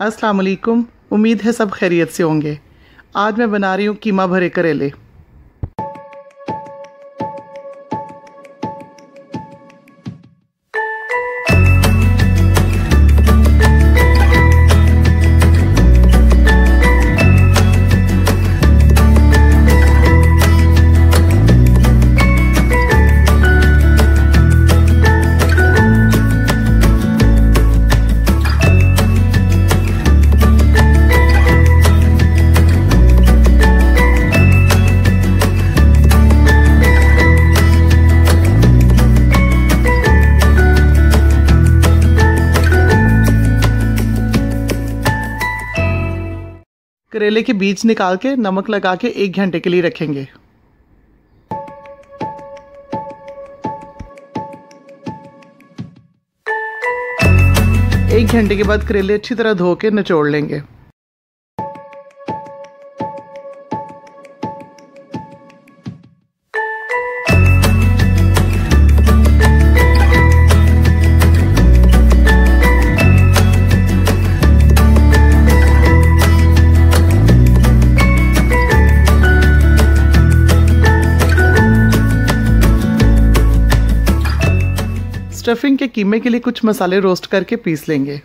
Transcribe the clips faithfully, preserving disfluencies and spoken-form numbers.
अस्सलाम वालेकुम। उम्मीद है सब खैरियत से होंगे। आज मैं बना रही हूँ कीमा भरे करेले। करेले के बीज निकाल के नमक लगा के एक घंटे के लिए रखेंगे। एक घंटे के बाद करेले अच्छी तरह धो के निचोड़ लेंगे। स्टफिंग के कीमे के लिए कुछ मसाले रोस्ट करके पीस लेंगे।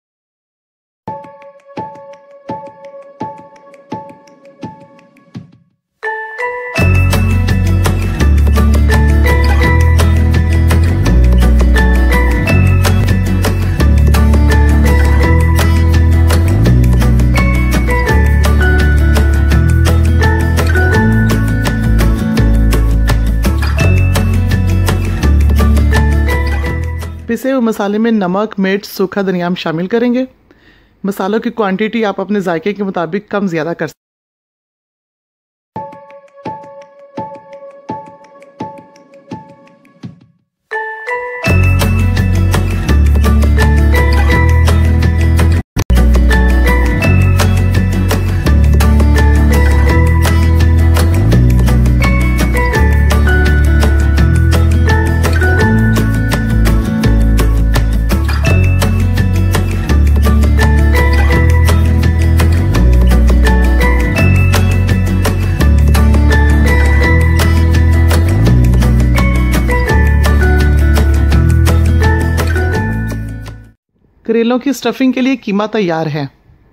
पिसे हुए मसाले में नमक, मिर्च, सूखा धनिया शामिल करेंगे। मसालों की क्वांटिटी आप अपने जायके के मुताबिक कम ज़्यादा कर सकते हैं। करेलों की स्टफिंग के लिए कीमा तैयार है।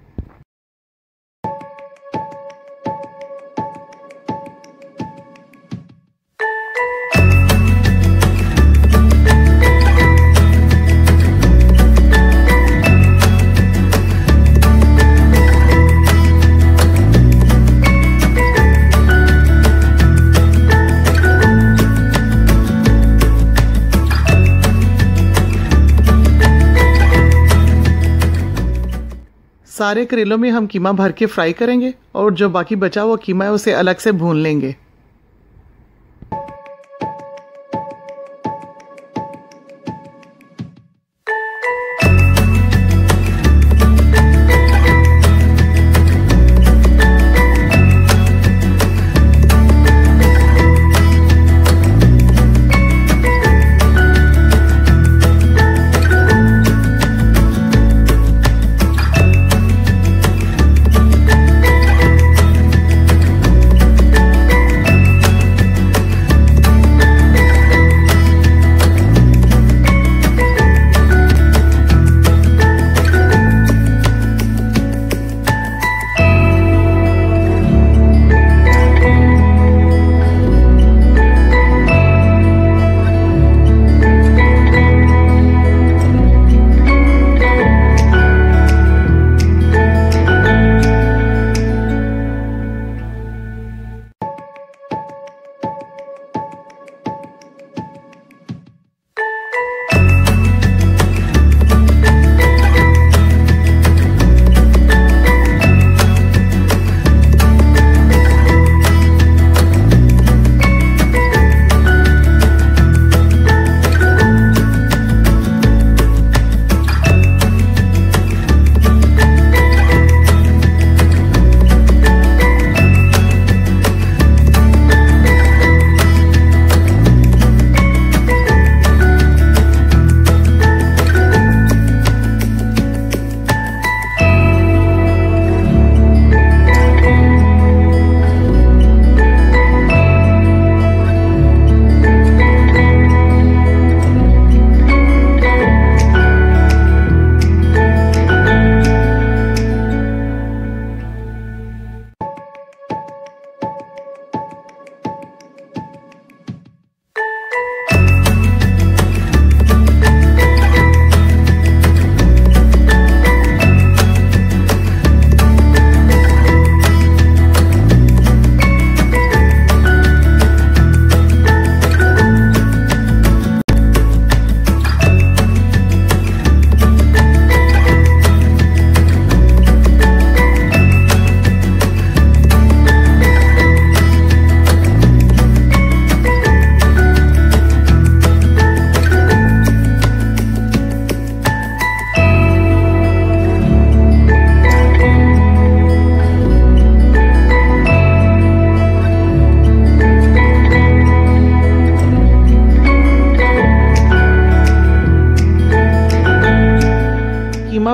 सारे करेलों में हम कीमा भर के फ्राई करेंगे और जो बाकी बचा हुआ कीमा है उसे अलग से भून लेंगे।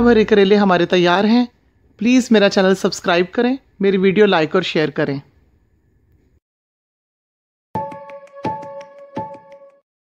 भरे करेले हमारे तैयार हैं। प्लीज़ मेरा चैनल सब्सक्राइब करें, मेरी वीडियो लाइक और शेयर करें।